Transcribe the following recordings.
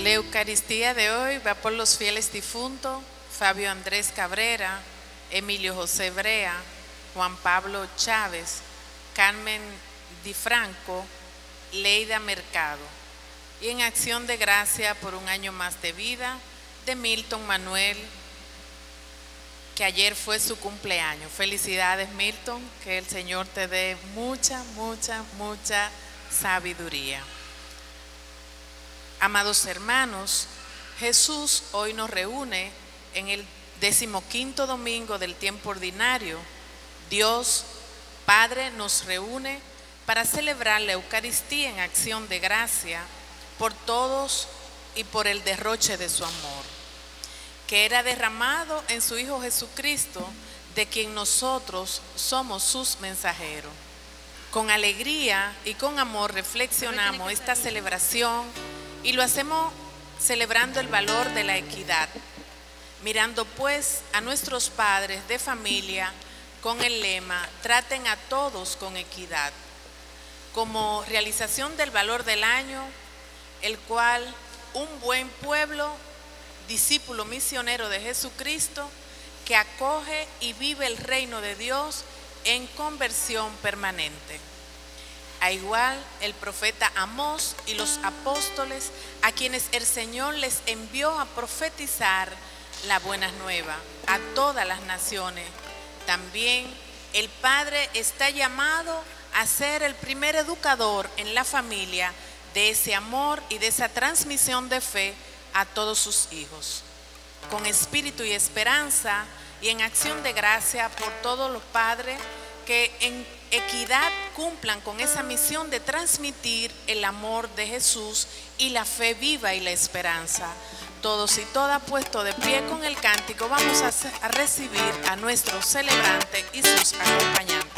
La Eucaristía de hoy va por los fieles difuntos Fabio Andrés Cabrera, Emilio José Brea, Juan Pablo Chávez, Carmen Di Franco, Leida Mercado. Y en acción de gracia por un año más de vida de Milton Manuel, que ayer fue su cumpleaños. Felicidades, Milton, que el Señor te dé mucha sabiduría. Amados hermanos, Jesús hoy nos reúne en el 15º domingo del tiempo ordinario. Dios Padre nos reúne para celebrar la Eucaristía en acción de gracia por todos y por el derroche de su amor, que era derramado en su Hijo Jesucristo, de quien nosotros somos sus mensajeros. Con alegría y con amor reflexionamos esta celebración y lo hacemos celebrando el valor de la equidad, mirando pues a nuestros padres de familia con el lema traten a todos con equidad, como realización del valor del año, el cual un buen pueblo, discípulo misionero de Jesucristo, que acoge y vive el reino de Dios en conversión permanente. A igual el profeta Amós y los apóstoles, a quienes el Señor les envió a profetizar la buena nueva a todas las naciones. También el Padre está llamado a ser el primer educador en la familia de ese amor y de esa transmisión de fe a todos sus hijos. Con espíritu y esperanza y en acción de gracia por todos los padres que en equidad cumplan con esa misión de transmitir el amor de Jesús y la fe viva y la esperanza. Todos y todas puestos de pie con el cántico, vamos a recibir a nuestros celebrantes y sus acompañantes.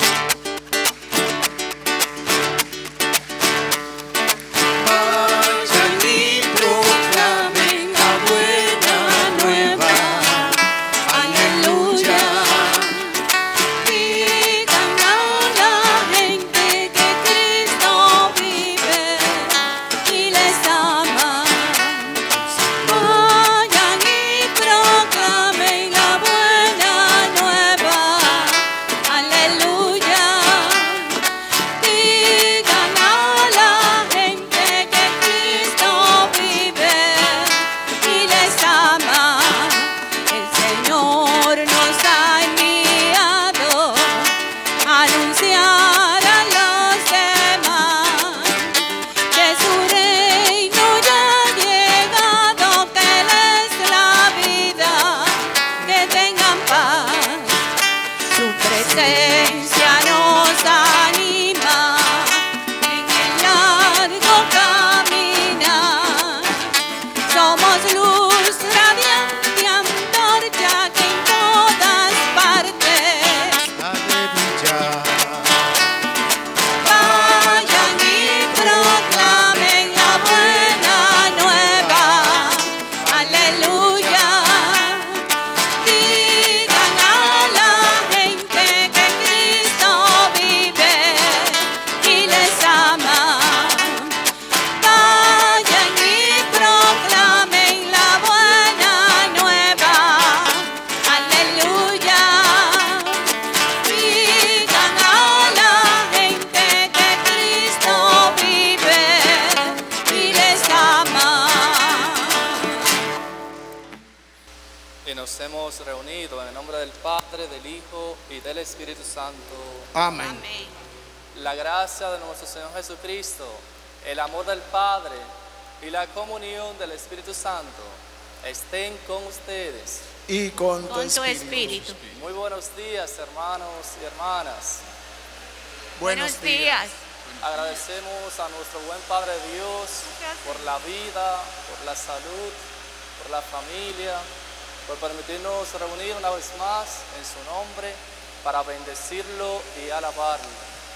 Amén. Amén. La gracia de nuestro Señor Jesucristo, el amor del Padre y la comunión del Espíritu Santo estén con ustedes. Y con tu espíritu. Muy buenos días, hermanos y hermanas. Buenos días. Agradecemos a nuestro buen Padre Dios por la vida, por la salud, por la familia, por permitirnos reunir una vez más en su nombre para bendecirlo y alabarlo.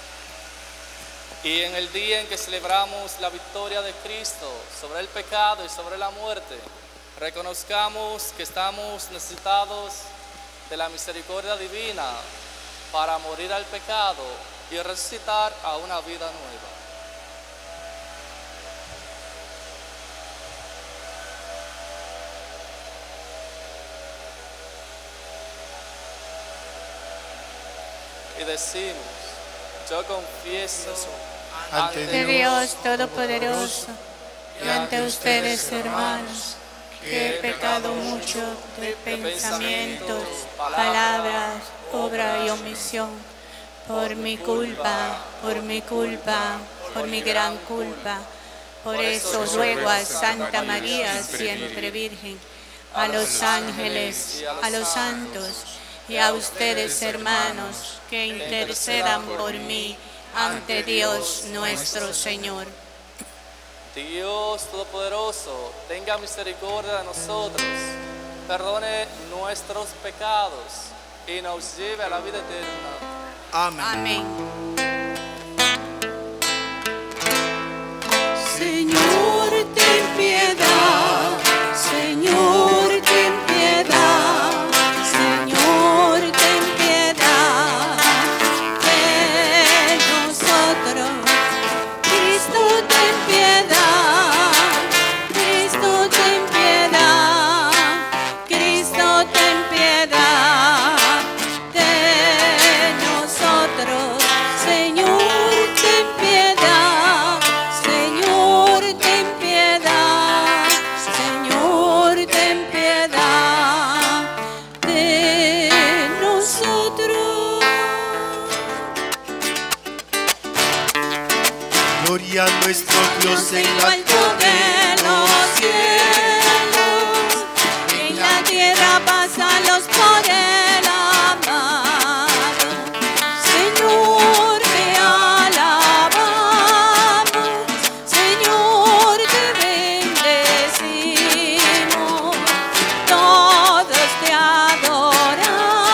Y en el día en que celebramos la victoria de Cristo sobre el pecado y sobre la muerte, reconozcamos que estamos necesitados de la misericordia divina para morir al pecado y resucitar a una vida nueva. y decimos, yo confieso ante Dios Todopoderoso y ante ustedes, hermanos, que he pecado mucho de pensamientos, palabras, obra y omisión, por mi culpa, por mi culpa, por mi gran culpa. Por eso ruego a Santa María, siempre Virgen, a los ángeles, a los santos y a ustedes, hermanos, que intercedan por mí ante Dios nuestro Señor. Dios Todopoderoso, tenga misericordia de nosotros, perdone nuestros pecados y nos lleve a la vida eterna. Amén. Amén. Señor, ten piedad, Señor, ten piedad, Señor, ten piedad de nosotros. Cristo, ten piedad, Cristo, ten piedad, Cristo, ten piedad de nosotros. Señor, ten piedad, Señor, ten piedad, Señor, ten piedad de nosotros. Gloria a nuestro Dios en En lo la alto de los cielos, en la tierra pásalos por el amado. Señor, te alabamos, Señor, te bendecimos, todos te adoramos.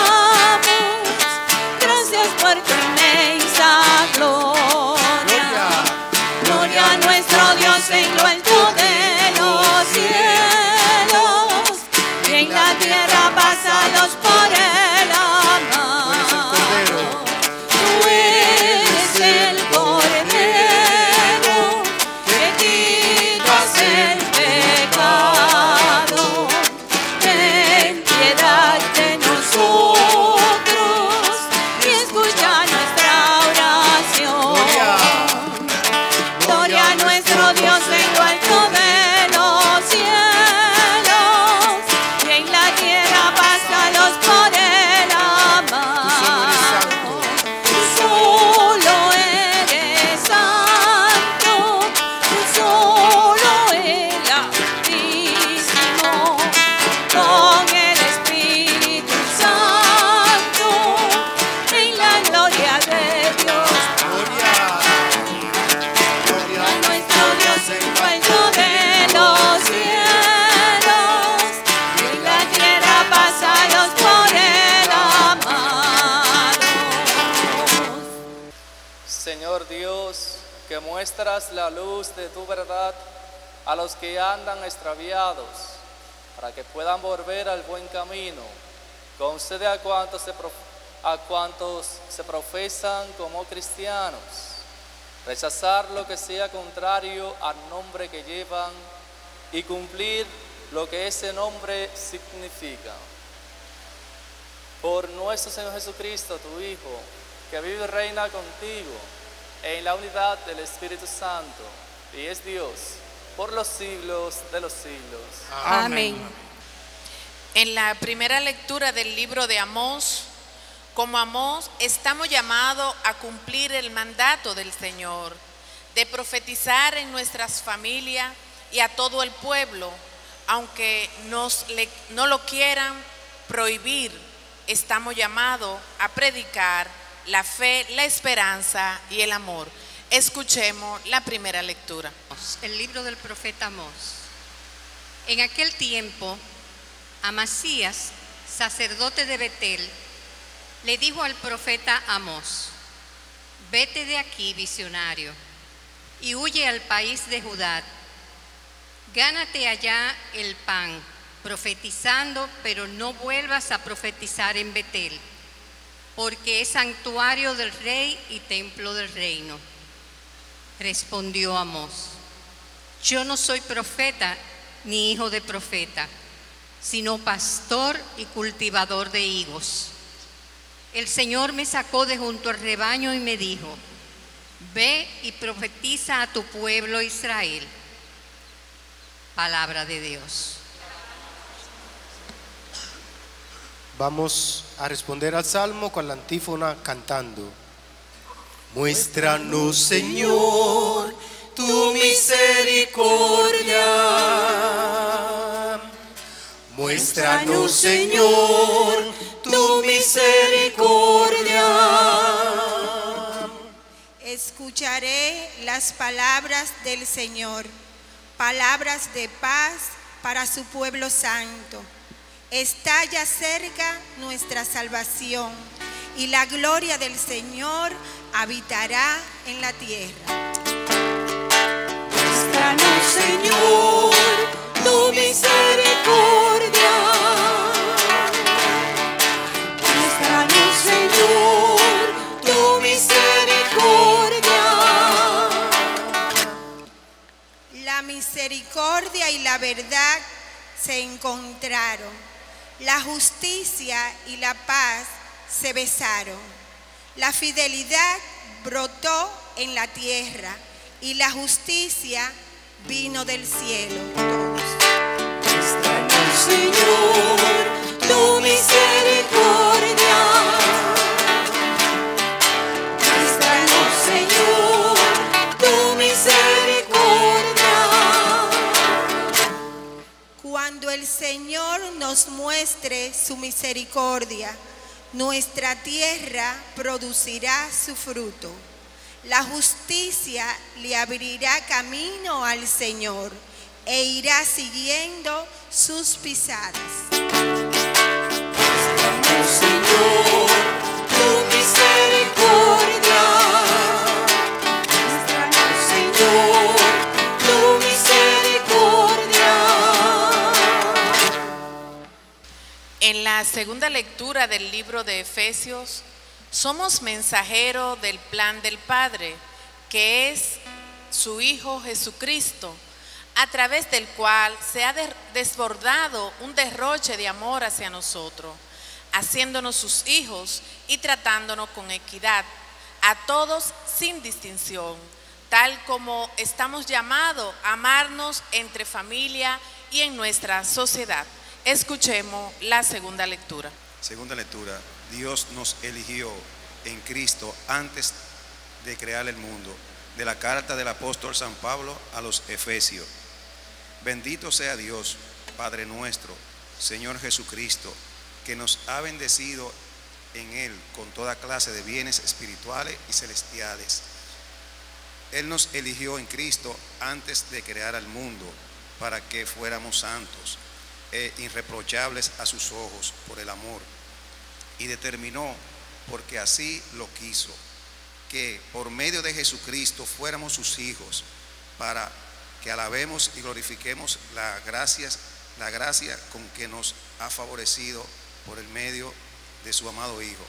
Gracias por tu inmensa gloria. Gloria a nuestro Dios en lo alto de los cielos, y en la tierra pásalos por el amado. Tú eres el Cordero que quitas el pecado. Ten piedad de nosotros y escucha nuestra oración. Gloria a nuestro Dios en lo alto de los cielos, y en la tierra pásalos por el amado. Tú solo eres santo, tú solo el Altísimo, con el Espíritu Santo, en la gloria de Dios. A nuestro Dios en lo alto de los cielos, y en la tierra pásalos por el amado. Señor Dios, que muestras la luz de tu verdad a los que andan extraviados, para que puedan volver al buen camino, concede a cuantos se profesan como cristianos rechazar lo que sea contrario al nombre que llevan y cumplir lo que ese nombre significa. Por nuestro Señor Jesucristo, tu Hijo, que vive y reina contigo en la unidad del Espíritu Santo, y es Dios por los siglos de los siglos. Amén. En la primera lectura del libro de Amós, como Amós, estamos llamados a cumplir el mandato del Señor, de profetizar en nuestras familias y a todo el pueblo, aunque no lo quieran prohibir. Estamos llamados a predicar la fe, la esperanza y el amor. Escuchemos la primera lectura. El libro del profeta Amós. En aquel tiempo, Amasías, sacerdote de Betel, le dijo al profeta Amós: vete de aquí, visionario, y huye al país de Judá. Gánate allá el pan, profetizando, pero no vuelvas a profetizar en Betel, porque es santuario del rey y templo del reino. Respondió Amós: yo no soy profeta ni hijo de profeta, sino pastor y cultivador de higos. el Señor me sacó de junto al rebaño y me dijo: ve y profetiza a tu pueblo Israel. Palabra de Dios. Vamos a responder al salmo con la antífona cantando. Muéstranos, Señor, tu misericordia. Muéstranos, Señor, tu misericordia. Escucharé las palabras del Señor, palabras de paz para su pueblo santo. Está ya cerca nuestra salvación, y la gloria del Señor habitará en la tierra. Muéstranos, Señor, tu misericordia. Muéstranos, Señor, tu misericordia. La misericordia y la verdad se encontraron. La justicia y la paz se besaron. La fidelidad brotó en la tierra y la justicia vino del cielo. Muéstranos, Señor, tu misericordia. Muéstranos, Señor, tu misericordia. Cuando el Señor nos muestre su misericordia, nuestra tierra producirá su fruto. La justicia le abrirá camino al Señor e irá siguiendo sus pisadas. Muéstranos, Señor, tu misericordia. Muéstranos, Señor, tu misericordia. En la segunda lectura del libro de Efesios, somos mensajeros del plan del Padre, que es su Hijo Jesucristo, a través del cual se ha desbordado un derroche de amor hacia nosotros, haciéndonos sus hijos y tratándonos con equidad, a todos sin distinción, tal como estamos llamados a amarnos entre familia y en nuestra sociedad. Escuchemos la segunda lectura. Segunda lectura. Dios nos eligió en Cristo antes de crear el mundo. De la carta del apóstol San Pablo a los Efesios. Bendito sea Dios, Padre nuestro, Señor Jesucristo, que nos ha bendecido en Él con toda clase de bienes espirituales y celestiales. Él nos eligió en Cristo antes de crear al mundo para que fuéramos santos e irreprochables a sus ojos por el amor, y determinó, porque así lo quiso, que por medio de Jesucristo fuéramos sus hijos, para que alabemos y glorifiquemos la gracia con que nos ha favorecido por el medio de su amado Hijo.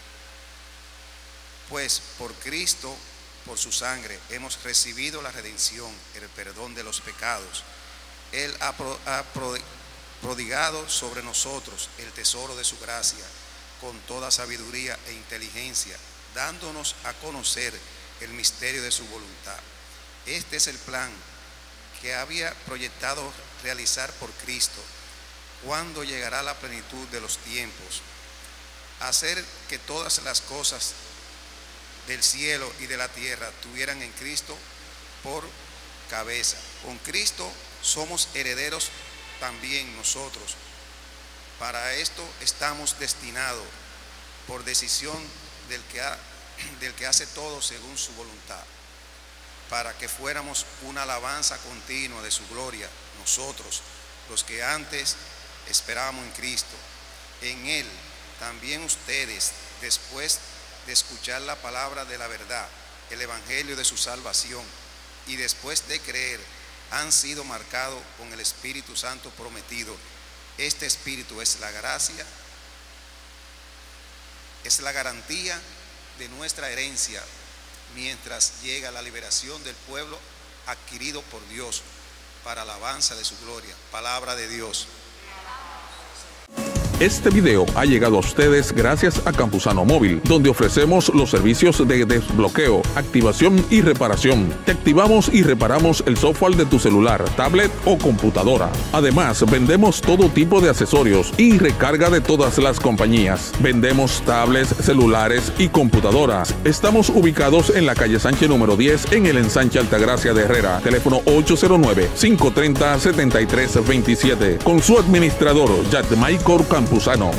Pues por Cristo, por su sangre, hemos recibido la redención, el perdón de los pecados. Él ha prodigado sobre nosotros el tesoro de su gracia, con toda sabiduría e inteligencia, dándonos a conocer el misterio de su voluntad. Este es el plan que había proyectado realizar por Cristo, cuando llegará la plenitud de los tiempos, hacer que todas las cosas del cielo y de la tierra tuvieran en Cristo por cabeza. Con Cristo somos herederos también nosotros. Para esto estamos destinados, por decisión del que hace todo según su voluntad, para que fuéramos una alabanza continua de su gloria, nosotros, los que antes esperábamos en Cristo. En Él también ustedes, después de escuchar la palabra de la verdad, el evangelio de su salvación, y después de creer, han sido marcados con el Espíritu Santo prometido. Este Espíritu es la gracia, es la garantía de nuestra herencia, mientras llega la liberación del pueblo adquirido por Dios para alabanza de su gloria. Palabra de Dios. Este video ha llegado a ustedes gracias a Campusano Móvil, donde ofrecemos los servicios de desbloqueo, activación y reparación. Te activamos y reparamos el software de tu celular, tablet o computadora. Además, vendemos todo tipo de accesorios y recarga de todas las compañías. Vendemos tablets, celulares y computadoras. Estamos ubicados en la calle Sánchez número 10 en el ensanche Altagracia de Herrera. Teléfono 809-530-7327. Con su administrador, Yadmaicor Campusano.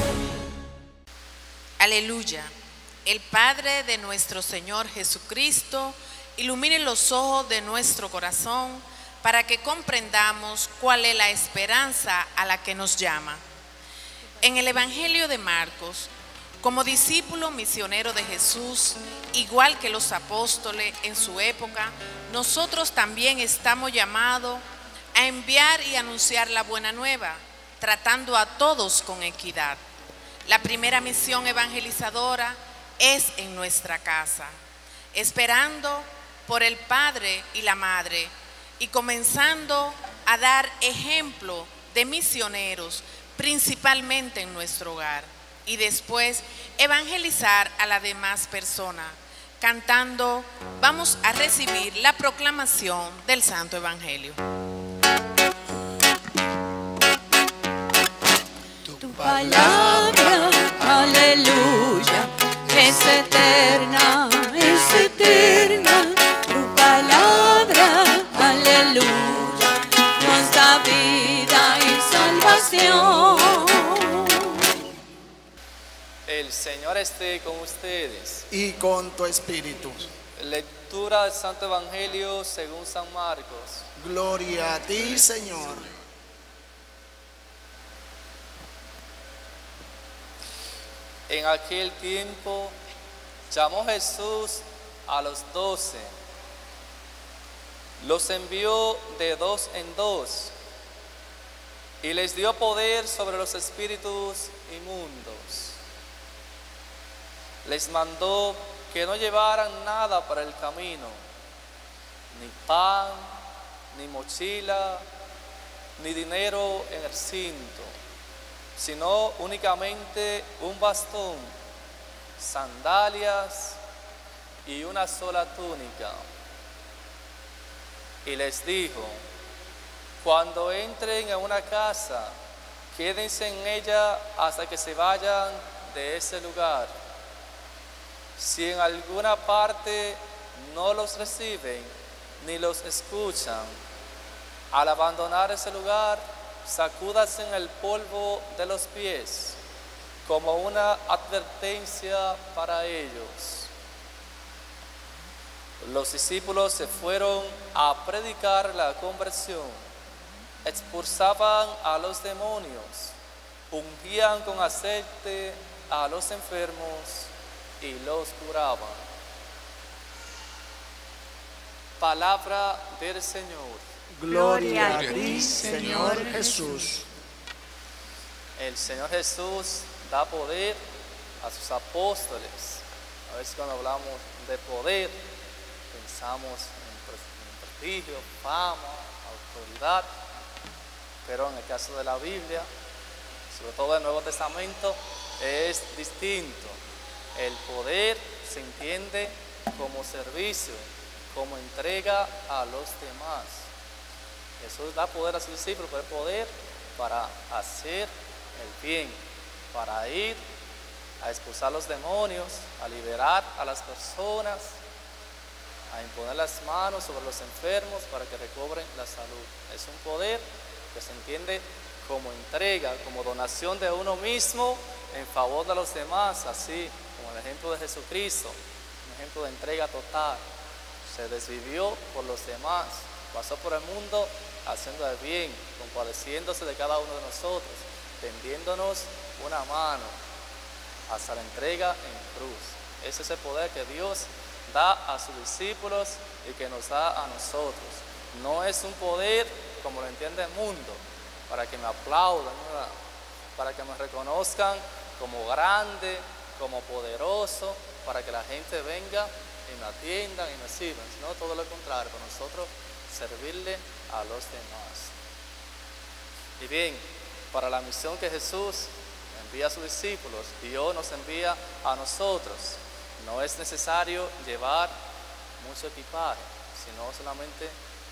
Aleluya. El Padre de nuestro Señor Jesucristo ilumine los ojos de nuestro corazón para que comprendamos cuál es la esperanza a la que nos llama. En el Evangelio de Marcos, como discípulo misionero de Jesús, igual que los apóstoles en su época, nosotros también estamos llamados a enviar y anunciar la buena nueva, tratando a todos con equidad. La primera misión evangelizadora es en nuestra casa, esperando por el padre y la madre y comenzando a dar ejemplo de misioneros, principalmente en nuestro hogar, y después evangelizar a las demás personas. Cantando, vamos a recibir la proclamación del Santo Evangelio. Tu palabra, aleluya, es eterna, tu palabra, aleluya, nos da vida y salvación. El Señor esté con ustedes. Y con tu espíritu. Lectura del Santo Evangelio según San Marcos. Gloria a ti, Señor. En aquel tiempo llamó Jesús a los 12, los envió de 2 en 2 y les dio poder sobre los espíritus inmundos. Les mandó que no llevaran nada para el camino, ni pan, ni mochila, ni dinero en el cinto, sino únicamente un bastón, sandalias y una sola túnica. Y les dijo: cuando entren a una casa, quédense en ella hasta que se vayan de ese lugar. Si en alguna parte no los reciben ni los escuchan, al abandonar ese lugar, sacúdanse en el polvo de los pies, como una advertencia para ellos. Los discípulos se fueron a predicar la conversión, expulsaban a los demonios, ungían con aceite a los enfermos y los curaban. Palabra del Señor. Gloria a ti, Señor Jesús. El Señor Jesús da poder a sus apóstoles. A veces cuando hablamos de poder, pensamos en prestigio, fama, autoridad, pero en el caso de la Biblia, sobre todo el Nuevo Testamento, es distinto. El poder se entiende como servicio, como entrega a los demás. Jesús da poder a sus discípulos, pero poder para hacer el bien, para ir a expulsar los demonios, a liberar a las personas, a imponer las manos sobre los enfermos para que recobren la salud. Es un poder que se entiende como entrega, como donación de uno mismo en favor de los demás, así como el ejemplo de Jesucristo, un ejemplo de entrega total. Se desvivió por los demás, pasó por el mundo haciendo el bien, compadeciéndose de cada uno de nosotros, tendiéndonos una mano hasta la entrega en cruz. Ese es el poder que Dios da a sus discípulos y que nos da a nosotros. No es un poder como lo entiende el mundo, para que me aplaudan, ¿verdad? Para que me reconozcan como grande, como poderoso, para que la gente venga y me atiendan y me sirvan, sino todo lo contrario, para nosotros servirle a los demás. Y bien, para la misión que Jesús envía a sus discípulos, Dios nos envía a nosotros. No es necesario llevar mucho equipaje, sino solamente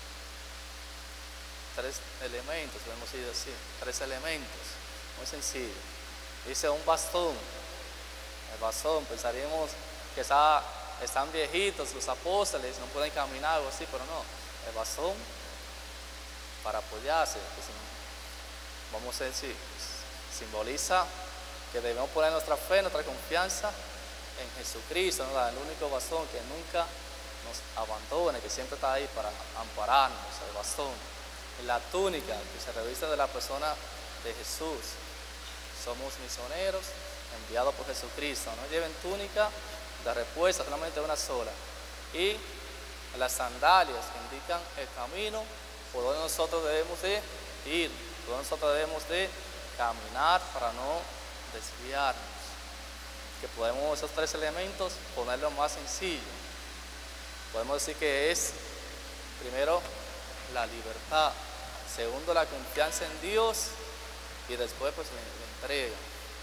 3 elementos, podemos ir así, 3 elementos, muy sencillo. Dice un bastón. El bastón, pensaríamos que están viejitos los apóstoles, no pueden caminar o algo así, pero no. El bastón para apoyarse, vamos a decir, simboliza que debemos poner nuestra fe, nuestra confianza en Jesucristo, ¿no? El único bastón que nunca nos abandone, que siempre está ahí para ampararnos, el bastón. Y la túnica que se reviste de la persona de Jesús. Somos misioneros enviados por Jesucristo. No lleven túnica de repuesto, solamente una sola. Y las sandalias que indican el camino por donde nosotros debemos de ir, por donde nosotros debemos de caminar para no desviarnos. Que podemos esos 3 elementos ponerlo más sencillo. Podemos decir que es, primero, la libertad, segundo, la confianza en Dios y después pues la entrega.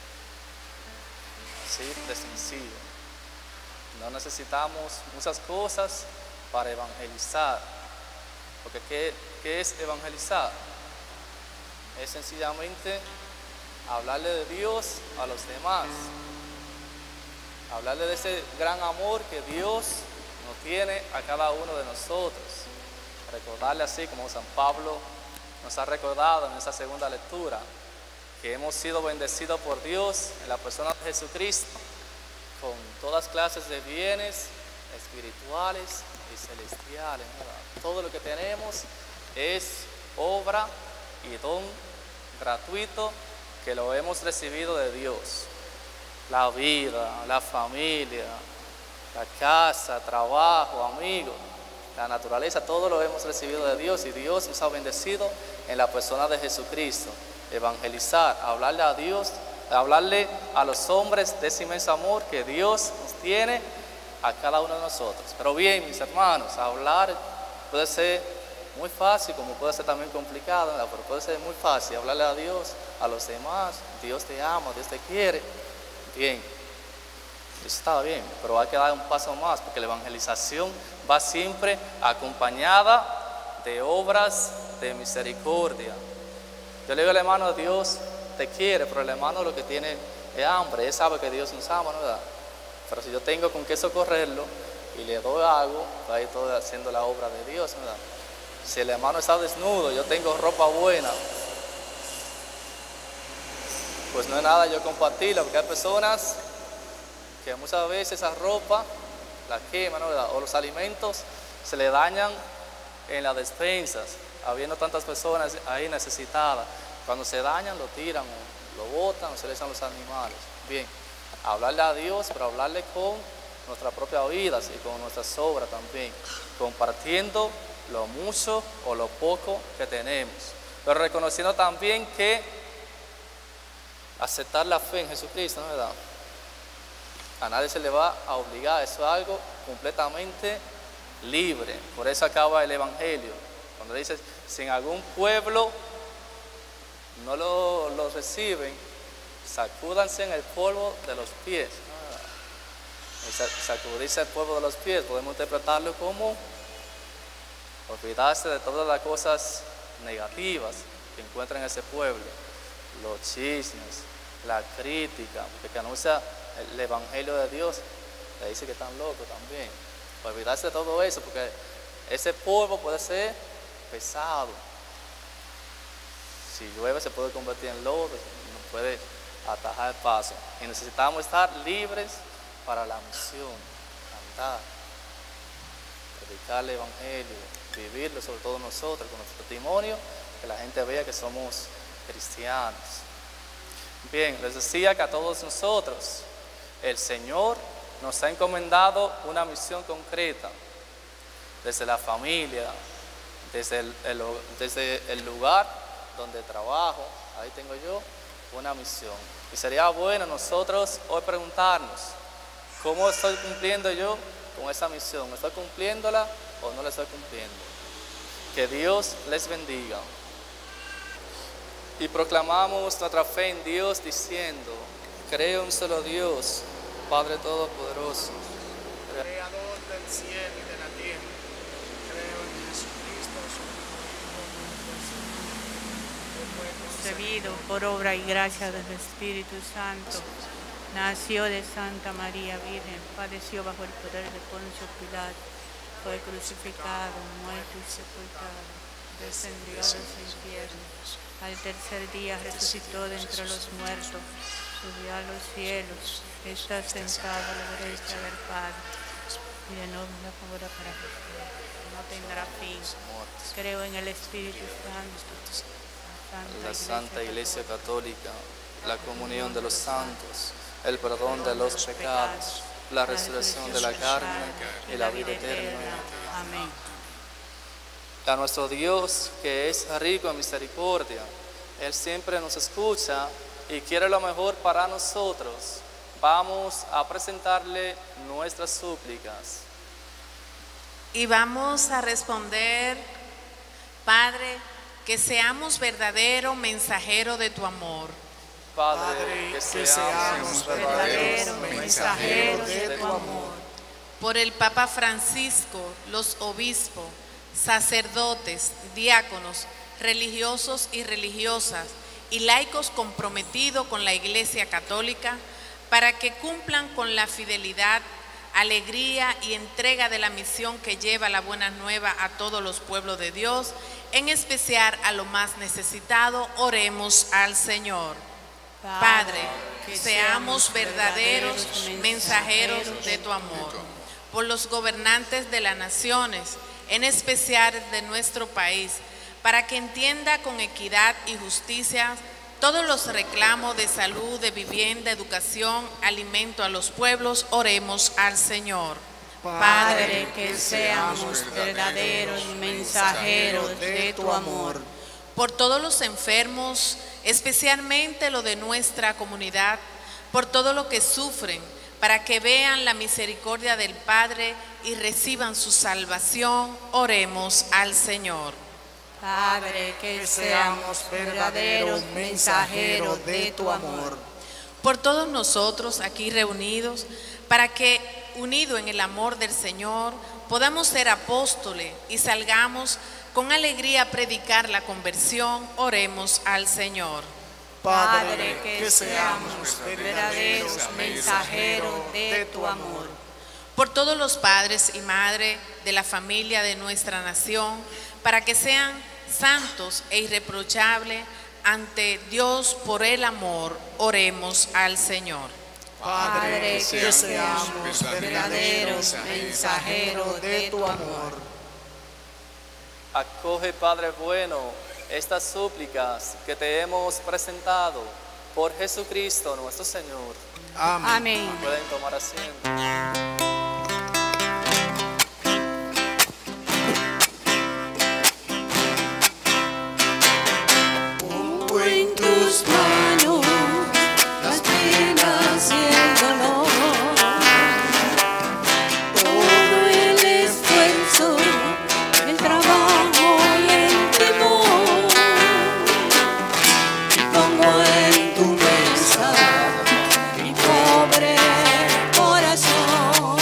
Así de sencillo. No necesitamos muchas cosas para evangelizar, porque ¿qué es evangelizar? Es sencillamente hablarle de Dios a los demás, hablarle de ese gran amor que Dios nos tiene a cada uno de nosotros, recordarle así como San Pablo nos ha recordado en esa segunda lectura, que hemos sido bendecidos por Dios en la persona de Jesucristo con todas clases de bienes espirituales y celestiales, ¿verdad? Todo lo que tenemos es obra y don gratuito que lo hemos recibido de Dios. La vida, la familia, la casa, trabajo, amigos, la naturaleza, todo lo hemos recibido de Dios y Dios nos ha bendecido en la persona de Jesucristo. Evangelizar, hablarle a Dios, hablarle a los hombres de ese inmenso amor que Dios nos tiene a cada uno de nosotros. Pero bien, mis hermanos, hablar puede ser muy fácil, como puede ser también complicado, ¿verdad? Pero puede ser muy fácil hablarle a Dios, a los demás. Dios te ama, Dios te quiere. Bien, eso está bien, pero hay que dar un paso más, porque la evangelización va siempre acompañada de obras de misericordia. Yo le digo al hermano, Dios te quiere, pero el hermano lo que tiene es hambre, él sabe que Dios nos ama, ¿no? ¿Verdad? Pero si yo tengo con qué socorrerlo y le doy algo, ahí estoy haciendo la obra de Dios, ¿verdad? Si el hermano está desnudo, yo tengo ropa buena, pues no es nada yo compartirla, porque hay personas que muchas veces esa ropa la queman, ¿no? ¿Verdad? O los alimentos se le dañan en las despensas, habiendo tantas personas ahí necesitadas. Cuando se dañan lo tiran, o lo botan, o se le echan los animales. Bien, hablarle a Dios, pero hablarle con nuestras propias vidas y con nuestras obras también, compartiendo lo mucho o lo poco que tenemos, pero reconociendo también que aceptar la fe en Jesucristo, ¿no? ¿Verdad? A nadie se le va a obligar, eso es algo completamente libre. Por eso acaba el Evangelio, cuando dice, si en algún pueblo no lo reciben, sacúdanse en el polvo de los pies. Y sacudirse el polvo de los pies, podemos interpretarlo como olvidarse de todas las cosas negativas que encuentran en ese pueblo, los chismes, la crítica, porque que anuncia el Evangelio de Dios, le dice que están locos también. Olvidarse de todo eso, porque ese polvo puede ser pesado. Si llueve se puede convertir en lodo, no puede atajar el paso. Y necesitamos estar libres para la misión, cantar, predicar el Evangelio, vivirlo, sobre todo nosotros, con nuestro testimonio, que la gente vea que somos cristianos. Bien, les decía que a todos nosotros el Señor nos ha encomendado una misión concreta, desde la familia, desde el lugar donde trabajo, ahí tengo yo una misión. Y sería bueno nosotros hoy preguntarnos, ¿cómo estoy cumpliendo yo con esa misión? ¿Estoy cumpliéndola o no la estoy cumpliendo? Que Dios les bendiga. y proclamamos nuestra fe en Dios diciendo: creo en un solo Dios, Padre Todopoderoso, Creador del cielo y de la tierra. Creo en Jesucristo, su único Hijo, concebido por obra y gracia del Espíritu Santo, nació de Santa María Virgen, padeció bajo el poder de Poncio Pilato, fue crucificado, muerto y sepultado, descendió a los infiernos, al tercer día resucitó de entre los muertos, subió a los cielos, está sentado a la derecha del Padre, y de nuevo la obra para no tendrá fin. Creo en el Espíritu Santo, la Santa Iglesia Católica, la comunión de los santos, el perdón de los pecados, la resurrección de la carne y la vida eterna. Amén. A nuestro Dios, que es rico en misericordia, Él siempre nos escucha y quiere lo mejor para nosotros. Vamos a presentarle nuestras súplicas. Y vamos a responder: Padre, que seamos verdadero mensajero de tu amor. Padre, que seamos verdaderos mensajeros de tu amor. Por el Papa Francisco, los obispos, sacerdotes, diáconos, religiosos y religiosas y laicos comprometidos con la Iglesia Católica, para que cumplan con la fidelidad, alegría y entrega de la misión que lleva la buena nueva a todos los pueblos de Dios, en especial a los más necesitados, oremos al Señor. Padre, que seamos verdaderos mensajeros de tu amor. Por los gobernantes de las naciones, en especial de nuestro país, para que entienda con equidad y justicia todos los reclamos de salud, de vivienda, educación, alimento a los pueblos, oremos al Señor. Padre, que seamos verdaderos mensajeros de tu amor. Por todos los enfermos, especialmente los de nuestra comunidad, por todo lo que sufren, para que vean la misericordia del Padre y reciban su salvación, oremos al Señor. Padre, que seamos verdaderos mensajeros de tu amor. Por todos nosotros aquí reunidos, para que, unidos en el amor del Señor, podamos ser apóstoles y salgamos con alegría a predicar la conversión, oremos al Señor. Padre, que seamos verdaderos mensajeros de tu amor. Por todos los padres y madres de la familia de nuestra nación, para que sean santos e irreprochables ante Dios por el amor, oremos al Señor. Padre, que seamos verdaderos mensajeros de tu amor. Acoge, Padre bueno, estas súplicas que te hemos presentado por Jesucristo nuestro Señor. Amén. Pueden tomar asiento. En tus manos las penas y el dolor, todo el esfuerzo, el trabajo y el temor, y pongo en tu mesa mi pobre corazón.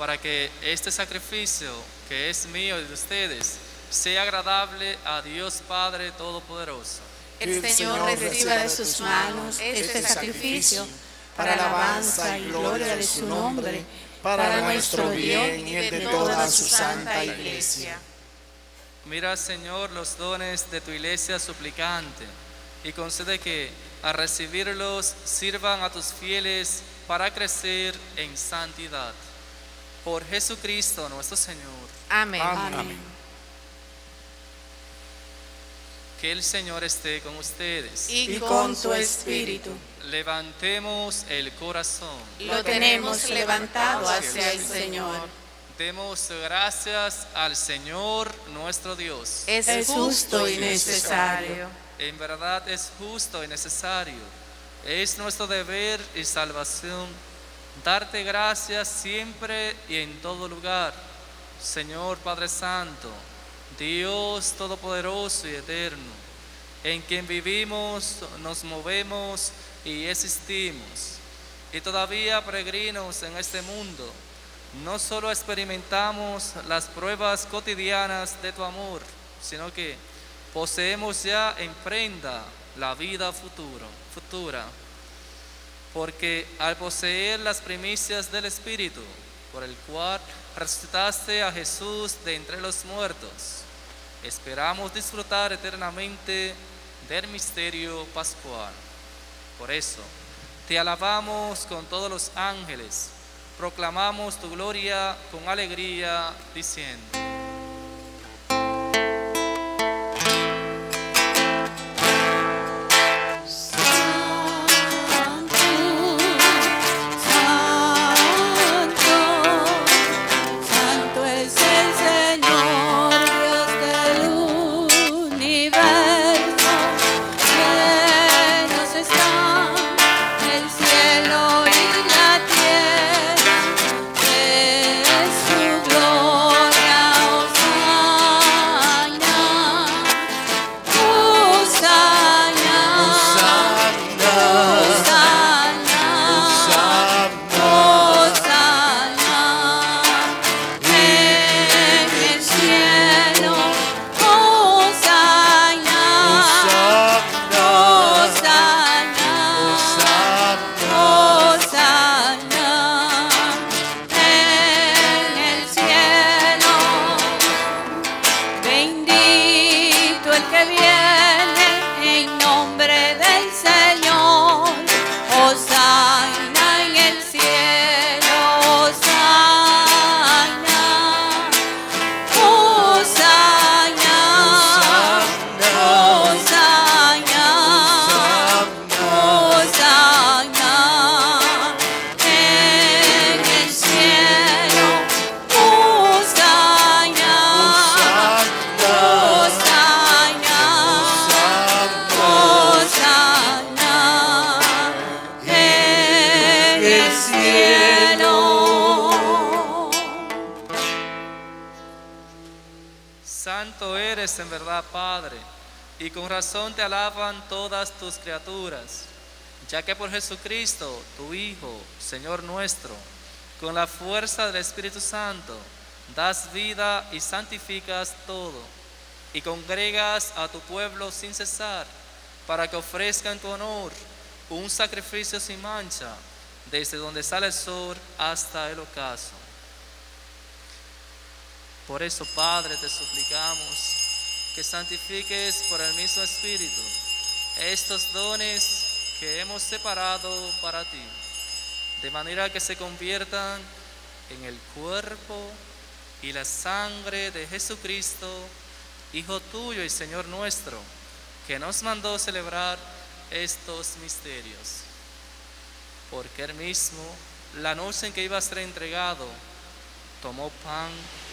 para que este sacrificio que es mío y de ustedes sea agradable a Dios Padre Todopoderoso. El Señor reciba de sus manos este sacrificio para alabanza y gloria de su nombre, para nuestro bien y el de toda su santa iglesia. Mira, Señor, los dones de tu iglesia suplicante y concede que, al recibirlos, sirvan a tus fieles para crecer en santidad. Por Jesucristo nuestro Señor. Amén. Amén. Que el Señor esté con ustedes. Y con tu espíritu. Levantemos el corazón. Lo tenemos levantado hacia el Señor. Demos gracias al Señor nuestro Dios. Es justo y necesario. En verdad es justo y necesario. Es nuestro deber y salvación darte gracias siempre y en todo lugar, Señor Padre Santo, Dios Todopoderoso y Eterno, en quien vivimos, nos movemos y existimos. Y todavía peregrinos en este mundo, no solo experimentamos las pruebas cotidianas de tu amor, sino que poseemos ya en prenda la vida futura, porque al poseer las primicias del Espíritu, por el cual resucitaste a Jesús de entre los muertos, esperamos disfrutar eternamente del misterio pascual. Por eso, te alabamos con todos los ángeles, proclamamos tu gloria con alegría, diciendo: Santo eres en verdad, Padre, y con razón te alaban todas tus criaturas, ya que por Jesucristo, tu Hijo, Señor nuestro, con la fuerza del Espíritu Santo, das vida y santificas todo, y congregas a tu pueblo sin cesar, para que ofrezca en tu honor un sacrificio sin mancha, desde donde sale el sol hasta el ocaso. Por eso, Padre, te suplicamos que santifiques por el mismo Espíritu estos dones que hemos separado para ti, de manera que se conviertan en el cuerpo y la sangre de Jesucristo, Hijo tuyo y Señor nuestro, que nos mandó celebrar estos misterios. Porque él mismo, la noche en que iba a ser entregado, tomó pan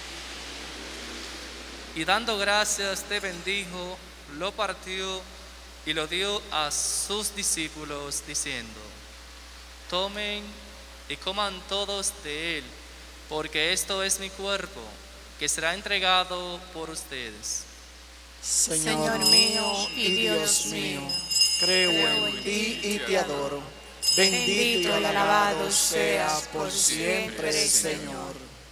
y dando gracias te bendijo, lo partió y lo dio a sus discípulos diciendo: tomen y coman todos de él, porque esto es mi cuerpo, que será entregado por ustedes. Señor mío y Dios mío, creo en ti y te adoro. bendito y alabado seas por siempre, Señor.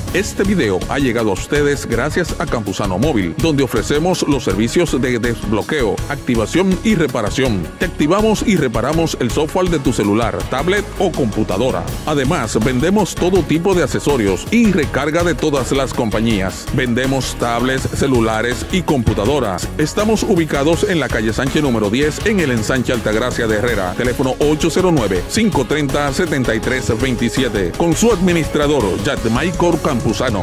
Este video ha llegado a ustedes gracias a Campusano Móvil, donde ofrecemos los servicios de desbloqueo, activación y reparación. Te activamos y reparamos el software de tu celular, tablet o computadora. Además, vendemos todo tipo de accesorios y recarga de todas las compañías. Vendemos tablets, celulares y computadoras. Estamos ubicados en la calle Sánchez número 10 en el ensanche Altagracia de Herrera. Teléfono 809-530-7327. Con su administrador, Yadmaicor Campusano.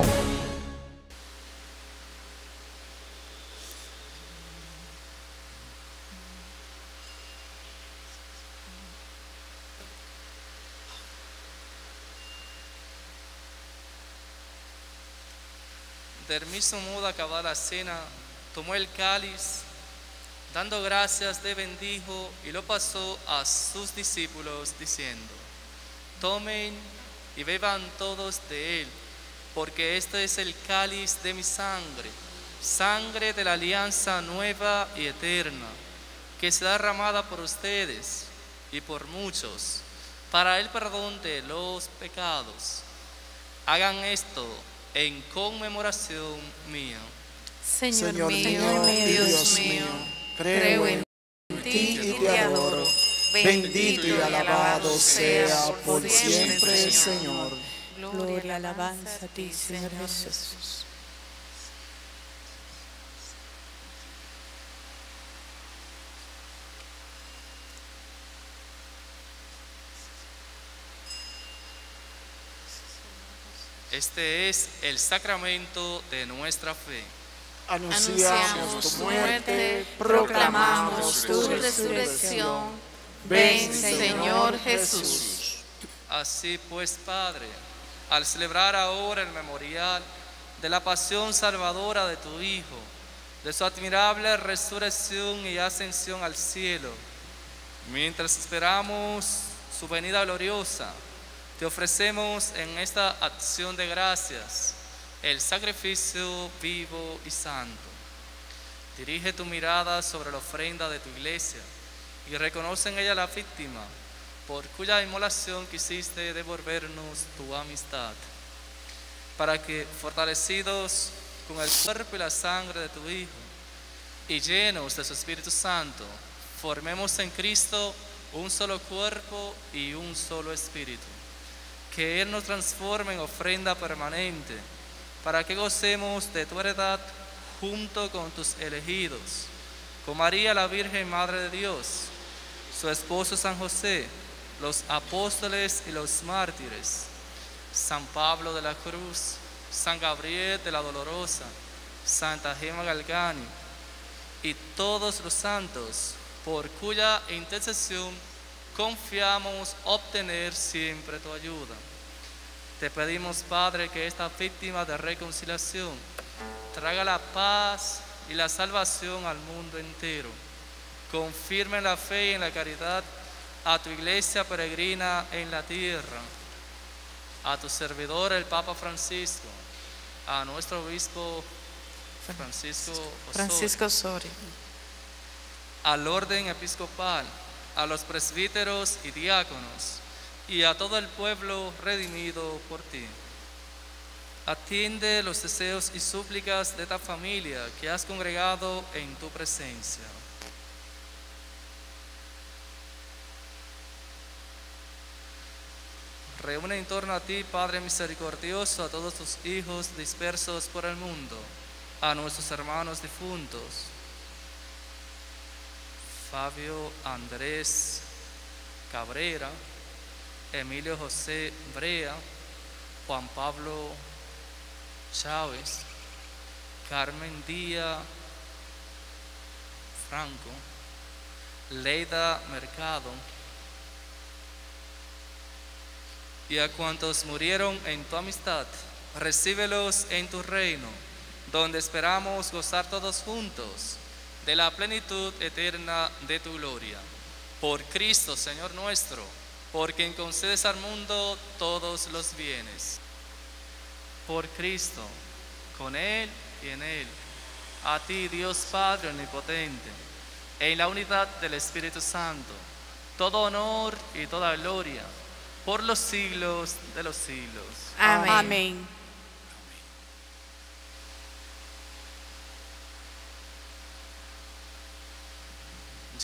Del mismo modo, acabada la cena, tomó el cáliz, dando gracias, le bendijo y lo pasó a sus discípulos, diciendo: tomen y beban todos de él, porque este es el cáliz de mi sangre, sangre de la alianza nueva y eterna, que será derramada por ustedes y por muchos, para el perdón de los pecados. Hagan esto en conmemoración mía. Señor mío, Dios mío, creo en ti y te adoro. Bendito y alabado sea por siempre, Señor. Gloria y alabanza a ti, Señor Jesús. Este es el sacramento de nuestra fe. Anunciamos tu muerte, proclamamos tu resurrección. Ven, Señor Jesús. Así pues, Padre, al celebrar ahora el memorial de la pasión salvadora de tu Hijo, de su admirable resurrección y ascensión al cielo, mientras esperamos su venida gloriosa, te ofrecemos en esta acción de gracias el sacrificio vivo y santo. Dirige tu mirada sobre la ofrenda de tu iglesia y reconoce en ella la víctima por cuya inmolación quisiste devolvernos tu amistad, para que, fortalecidos con el cuerpo y la sangre de tu Hijo y llenos de su Espíritu Santo, formemos en Cristo un solo cuerpo y un solo espíritu. Que Él nos transforme en ofrenda permanente, para que gocemos de tu heredad junto con tus elegidos, con María la Virgen Madre de Dios, su esposo San José, los apóstoles y los mártires, San Pablo de la Cruz, San Gabriel de la Dolorosa, Santa Gema Galgani y todos los santos, por cuya intercesión confiamos obtener siempre tu ayuda. Te pedimos, Padre, que esta víctima de reconciliación traiga la paz y la salvación al mundo entero. Confirme en la fe y en la caridad a tu iglesia peregrina en la tierra, a tu servidor el Papa Francisco, a nuestro obispo Francisco Osorio, al orden episcopal, a los presbíteros y diáconos, y a todo el pueblo redimido por ti. Atiende los deseos y súplicas de esta familia que has congregado en tu presencia. Reúne en torno a ti, Padre misericordioso, a todos tus hijos dispersos por el mundo, a nuestros hermanos difuntos, Fabio Andrés Cabrera, Emilio José Brea, Juan Pablo Chávez, Carmen Díaz Franco, Leida Mercado, y a cuantos murieron en tu amistad, recíbelos en tu reino, donde esperamos gozar todos juntos de la plenitud eterna de tu gloria. Por Cristo, Señor nuestro, por quien concedes al mundo todos los bienes. Por Cristo, con Él y en Él, a ti, Dios Padre omnipotente, en la unidad del Espíritu Santo, todo honor y toda gloria, por los siglos de los siglos. Amén. Amén.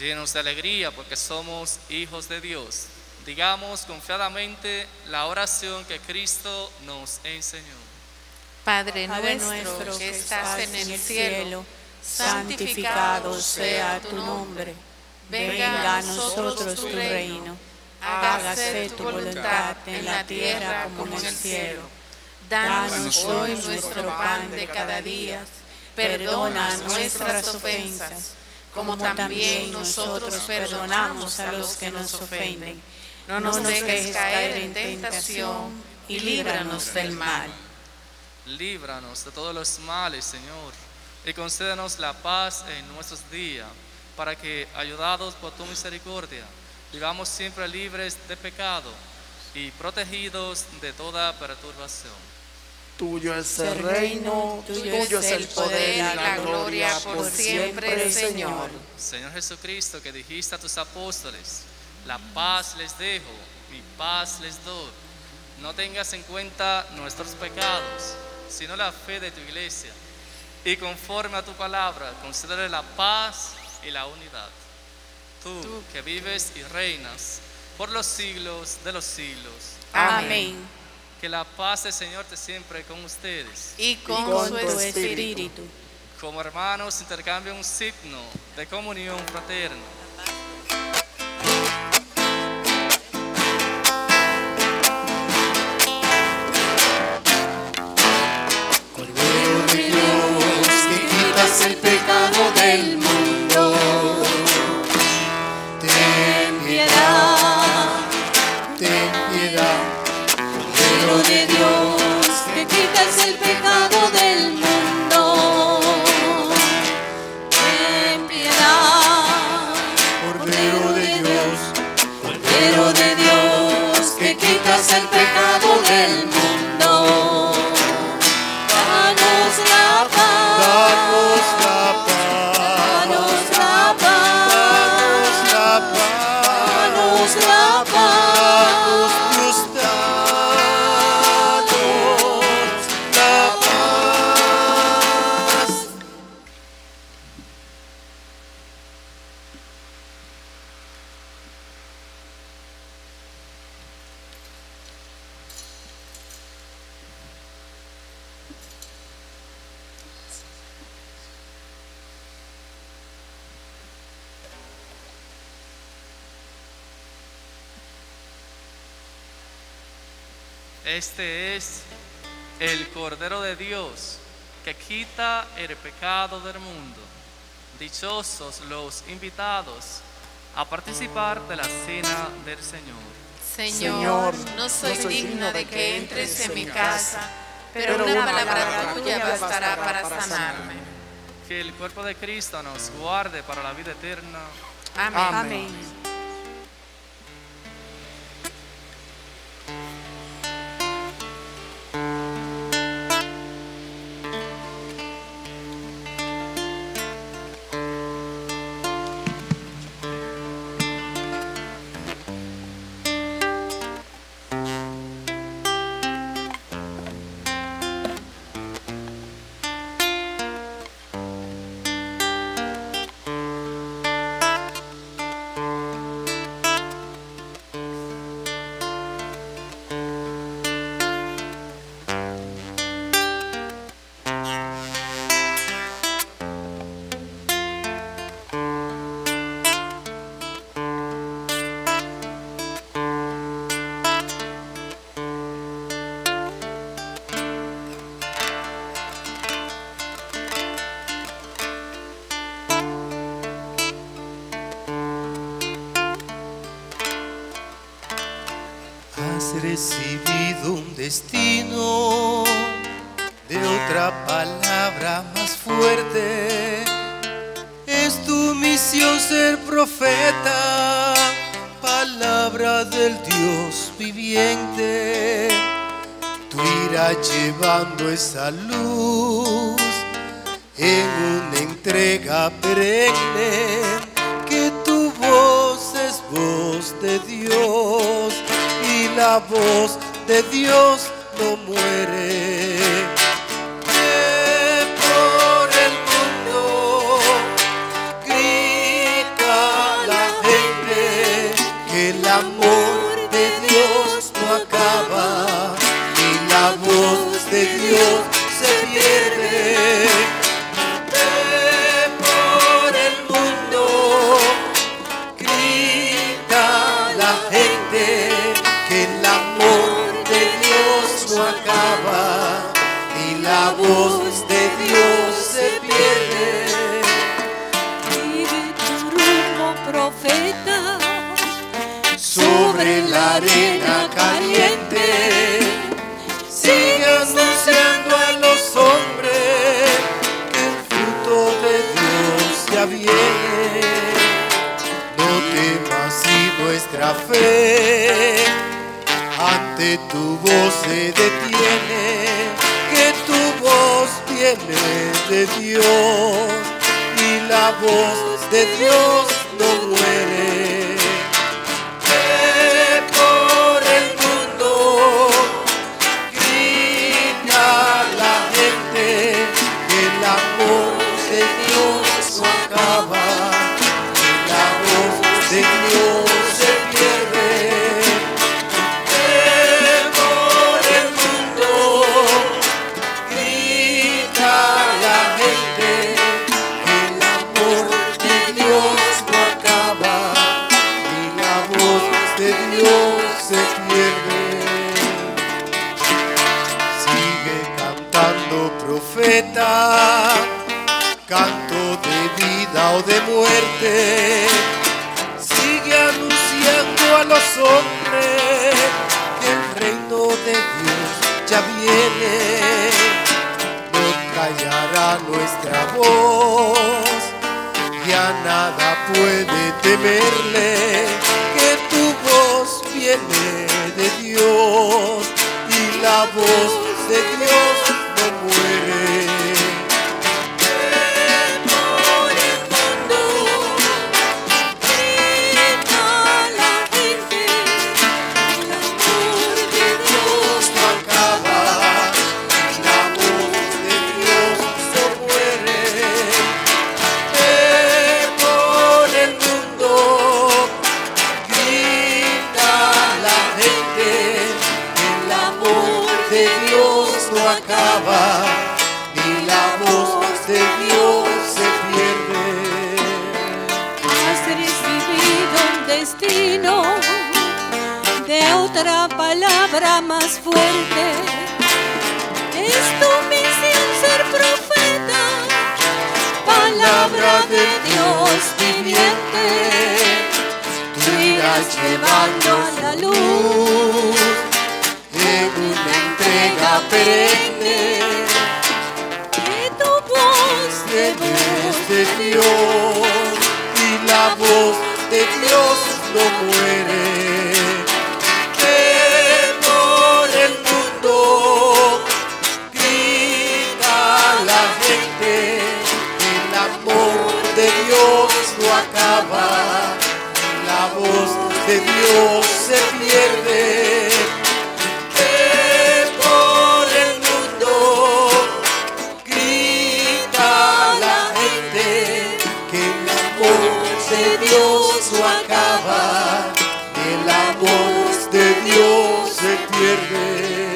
Llenos de alegría porque somos hijos de Dios, digamos confiadamente la oración que Cristo nos enseñó. Padre Padre nuestro que estás en el cielo, santificado sea tu nombre. Venga a nosotros tu reino. Hágase tu voluntad en la tierra como en el cielo. Danos hoy nuestro pan de cada día. Perdona nuestras ofensas, como también nosotros perdonamos a los que nos ofenden. No nos dejes caer en tentación y líbranos del mal. Líbranos de todos los males, Señor, y concédenos la paz en nuestros días, para que, ayudados por tu misericordia, vivamos siempre libres de pecado y protegidos de toda perturbación. Tuyo es el reino, tuyo es el poder y la gloria por siempre, Señor. Señor Jesucristo, que dijiste a tus apóstoles, la paz les dejo, mi paz les doy. No tengas en cuenta nuestros pecados, sino la fe de tu iglesia. Y conforme a tu palabra, concédele la paz y la unidad. Tú que vives y reinas por los siglos de los siglos. Amén. Que la paz del Señor esté siempre con ustedes. Y con su espíritu. Como hermanos, intercambien un signo de comunión fraterna. Cordero de Dios, que quitas el pecado del mundo, ten piedad, ten piedad. Cordero de Dios, que quitas el pecado del mundo, ten piedad. Cordero de Dios, Cordero de Dios, que quitas el pecado del mundo. Danos la paz, danos la paz, danos la paz, danos la paz, Dios, danos la paz. Este es el Cordero de Dios que quita el pecado del mundo. Dichosos los invitados a participar de la cena del Señor. Señor, no soy digno de que entres en mi casa, pero una palabra tuya bastará para sanarme. Que el cuerpo de Cristo nos guarde para la vida eterna. Amén. Amén. Has recibido un destino de otra palabra más fuerte. Es tu misión ser profeta, palabra del Dios viviente. Tú irás llevando esa luz en una entrega perenne, que tu voz es voz de Dios y la voz de Dios no muere. Que por el mundo grita no acaba, ni la voz de Dios se pierde. Sigue tu rumbo, profeta, Sobre la arena caliente, sigue anunciando a los hombres que el fruto de Dios ya viene. No temas si nuestra fe ante tu voz se detiene, que tu voz viene de Dios y la voz de Dios no muere. Por el mundo grita la gente que el amor de Dios no acaba, la voz de Dios se pierde. Por el mundo grita la gente que el amor de Dios no acaba, y la voz de Dios se pierde. Sigue cantando, profeta, canto de vida o de muerte. Sigue anunciando a los hombres que el reino de Dios ya viene. No callará nuestra voz, ya nada puede temerle, que tu voz viene de Dios y la voz de Dios no muere. Por el mundo grita la gente, el amor de Dios no acaba, la voz de Dios no muere. Por el mundo grita la gente, el amor de Dios no acaba, ni la voz de Dios se pierde. has recibido un destino de otra palabra más fuerte. Es tu misión ser profeta, palabra de Dios viviente. Tú irás llevando a la luz En una entrega perenne, que tu voz de voz de Dios y la voz de Dios no muere. Que por el mundo grita la gente, el amor de Dios no acaba, la voz de Dios se pierde. Que por el mundo grita la gente, que el amor de Dios no acaba, que la voz de Dios se pierde.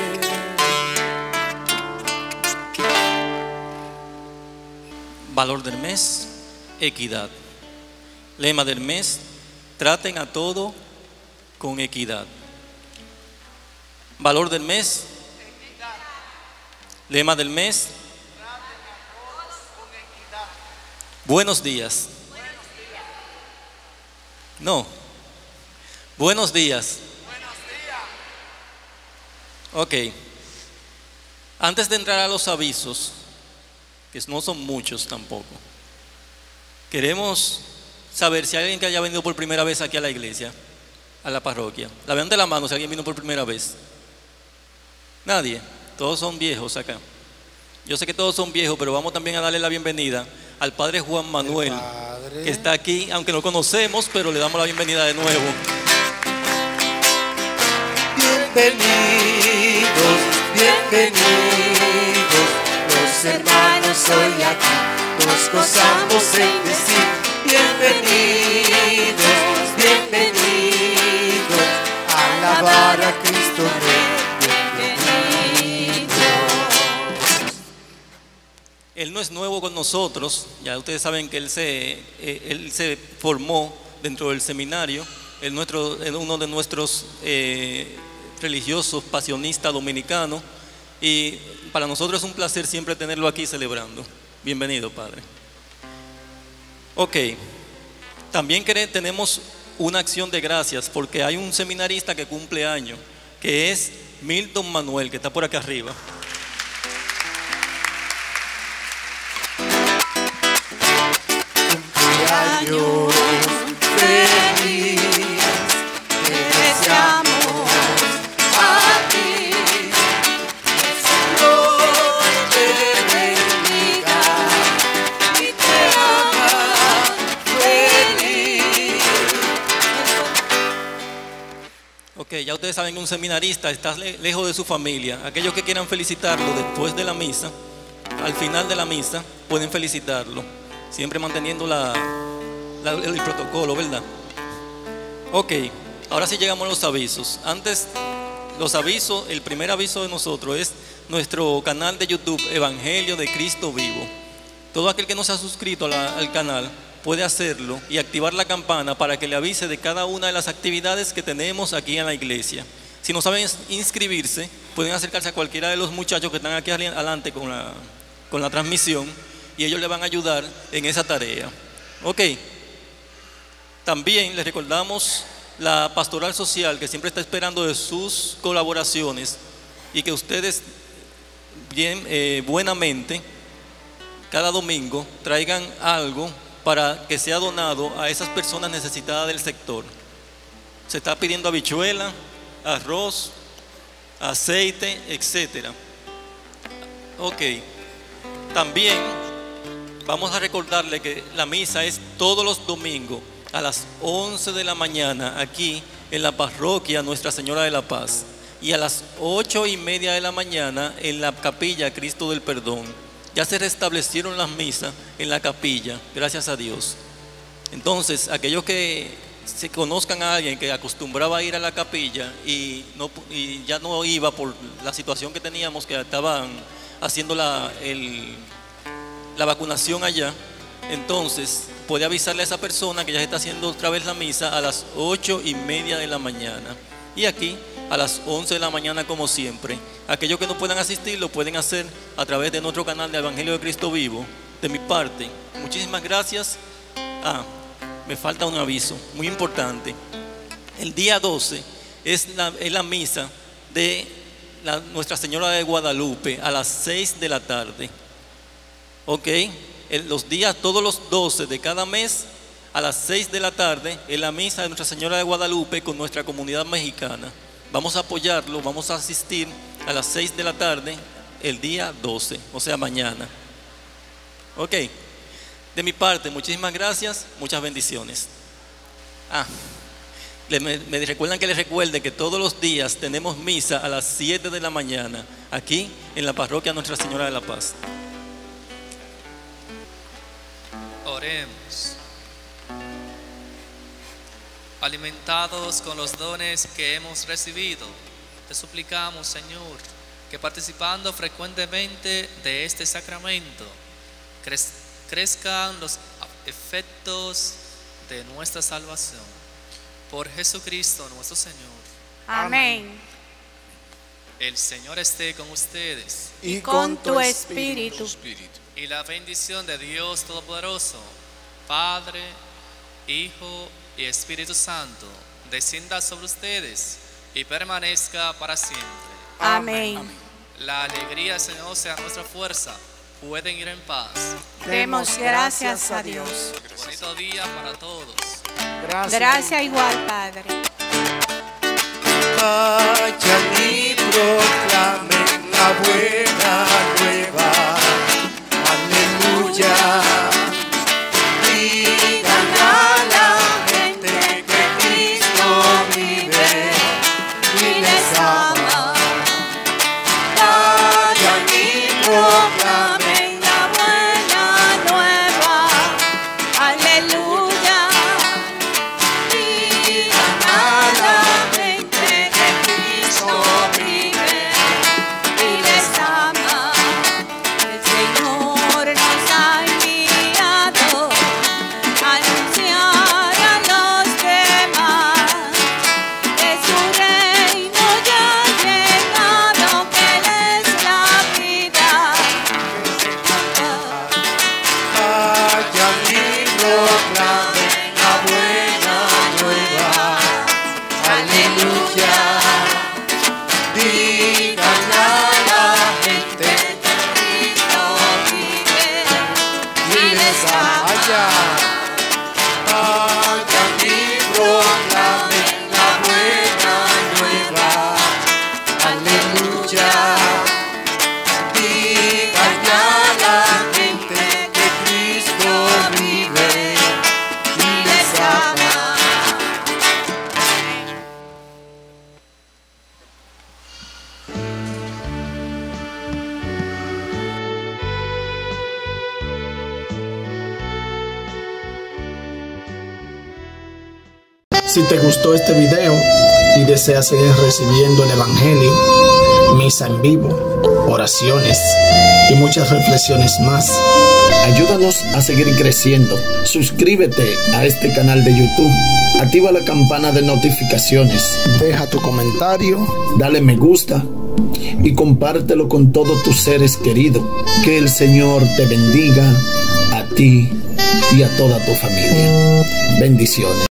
Valor del mes, equidad. Lema del mes, traten a todo con equidad. Valor del mes, lema del mes, buenos días. No, buenos días. Ok, antes de entrar a los avisos, que no son muchos tampoco, queremos saber si hay alguien que haya venido por primera vez aquí a la iglesia, a la parroquia. Levante la mano si alguien vino por primera vez. Nadie, todos son viejos acá. Yo sé que todos son viejos, pero vamos también a darle la bienvenida al Padre Juan Manuel, que está aquí, aunque no conocemos, pero le damos la bienvenida de nuevo. Bienvenidos, bienvenidos, los hermanos hoy aquí nos gozamos en decir bienvenidos, bienvenidos, a alabar a Cristo Rey, bienvenidos. Él no es nuevo con nosotros, ya ustedes saben que él se formó dentro del seminario, es uno de nuestros religioso, pasionista dominicano, y para nosotros es un placer siempre tenerlo aquí celebrando. Bienvenido, Padre. Ok, también tenemos una acción de gracias porque hay un seminarista que cumple años, que es Milton Manuel, que está por acá arriba. Cumpleaños feliz, te deseamos a ti. Que el Señor te bendiga y te haga feliz. Ok, ya ustedes saben que un seminarista está lejos de su familia. Aquellos que quieran felicitarlo después de la misa, al final de la misa, pueden felicitarlo. Siempre manteniendo el protocolo, ¿verdad? Ok, ahora sí llegamos a los avisos. Antes, los avisos, el primer aviso de nosotros es nuestro canal de YouTube, Evangelio de Cristo Vivo. Todo aquel que no se ha suscrito al canal puede hacerlo y activar la campana para que le avise de cada una de las actividades que tenemos aquí en la iglesia. Si no saben inscribirse, pueden acercarse a cualquiera de los muchachos que están aquí adelante con la transmisión, y ellos le van a ayudar en esa tarea. Ok. También les recordamos la pastoral social que siempre está esperando de sus colaboraciones y que ustedes buenamente cada domingo traigan algo para que sea donado a esas personas necesitadas del sector. Se está pidiendo habichuela, arroz, aceite, etc. Ok. También vamos a recordarle que la misa es todos los domingos a las 11 de la mañana aquí en la parroquia Nuestra Señora de la Paz y a las 8:30 de la mañana en la capilla Cristo del Perdón. Ya se restablecieron las misas en la capilla, gracias a Dios. Entonces, aquellos que se conozcan a alguien que acostumbraba a ir a la capilla y ya no iba por la situación que teníamos, que estaban haciendo la vacunación allá, entonces puede avisarle a esa persona que ya se está haciendo otra vez la misa a las 8:30 de la mañana y aquí a las 11 de la mañana como siempre. Aquellos que no puedan asistir lo pueden hacer a través de nuestro canal de Evangelio de Cristo Vivo. De mi parte, muchísimas gracias. Me falta un aviso muy importante. El día 12 es la misa de Nuestra Señora de Guadalupe a las 6 de la tarde. Ok, todos los 12 de cada mes a las 6 de la tarde es la misa de Nuestra Señora de Guadalupe con nuestra comunidad mexicana. Vamos a apoyarlo, vamos a asistir a las 6 de la tarde el día 12, o sea mañana. Ok, de mi parte muchísimas gracias, muchas bendiciones. Me recuerdan que les recuerde que todos los días tenemos misa a las 7 de la mañana aquí en la parroquia Nuestra Señora de la Paz. Oremos. Alimentados con los dones que hemos recibido, te suplicamos, Señor, que participando frecuentemente de este sacramento, crezcan los efectos de nuestra salvación. Por Jesucristo nuestro Señor. Amén. El Señor esté con ustedes. Y con tu espíritu. Y la bendición de Dios Todopoderoso, Padre, Hijo y Espíritu Santo, descienda sobre ustedes y permanezca para siempre. Amén. La alegría del Señor sea nuestra fuerza. Pueden ir en paz. Demos gracias a Dios. Bonito día para todos. Gracias igual, Padre. Vayan y proclamen la buena nueva. Aleluya. Digan a la gente que Cristo vive y les ama. Vayan y proclamen la buena nueva. Aleluya. Digan a la gente que Cristo vive y les ama. El Señor nos ha enviado a anunciar a los demás que su reino ya Si te gustó este video y deseas seguir recibiendo el Evangelio, misa en vivo, oraciones y muchas reflexiones más, ayúdanos a seguir creciendo. Suscríbete a este canal de YouTube, activa la campana de notificaciones, deja tu comentario, dale me gusta y compártelo con todos tus seres queridos. Que el Señor te bendiga a ti y a toda tu familia. Bendiciones.